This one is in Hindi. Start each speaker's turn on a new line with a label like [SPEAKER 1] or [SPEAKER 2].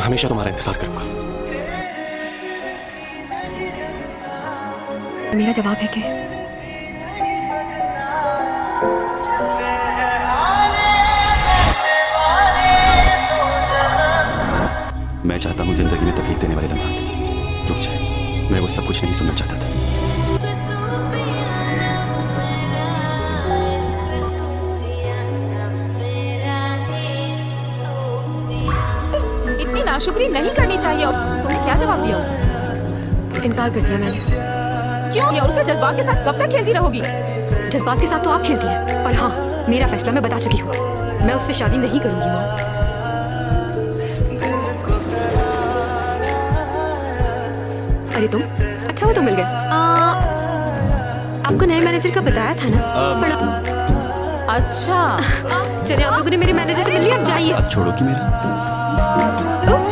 [SPEAKER 1] हमेशा तुम्हारा इंतजार करूंगा।
[SPEAKER 2] मेरा जवाब है कि
[SPEAKER 1] मैं चाहता हूं जिंदगी में तकलीफ देने वाले लम्हात रुक जाए। मैं वो सब कुछ नहीं सुनना चाहता था।
[SPEAKER 2] इतनी नाशुक्री नहीं करनी चाहिए। तुमने क्या जवाब दिया उसे? इनकार कर दिया मैंने। क्यों? या उसके जज्बात के साथ कब तक खेलती रहोगी? जज्बात के साथ तो आप खेलती हैं, और हाँ, मेरा फैसला मैं बता चुकी हूँ। मैं उससे शादी नहीं करूंगी माँ। अरे तुम, अच्छा वो तो मिल गए। आपको नए मैनेजर का बताया था ना? अच्छा, चलिए आप लोगों ने मेरे मैनेजर से मिल लिया, अब जाइए।
[SPEAKER 1] अब छोड़ो कि मेरा